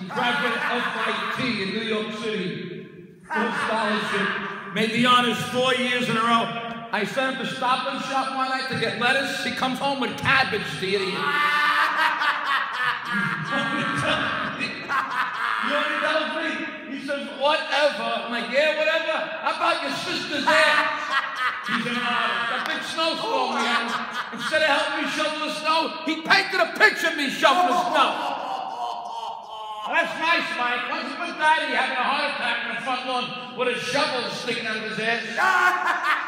He graduated FIT in New York City. Full scholarship. Made the honors 4 years in a row. I sent him to Stop and Shop one night to get lettuce. He comes home with cabbage, the idiot. You know what he tells me? He says, whatever. I'm like, yeah, whatever. How about your sister's ass? He's an artist. A big snowstorm we had. Instead of helping me shovel the snow, he painted a picture of me shoveling the snow. Well, that's nice, Mike. Once upon a time, he having a heart attack in the front lawn with a shovel sticking out of his ass.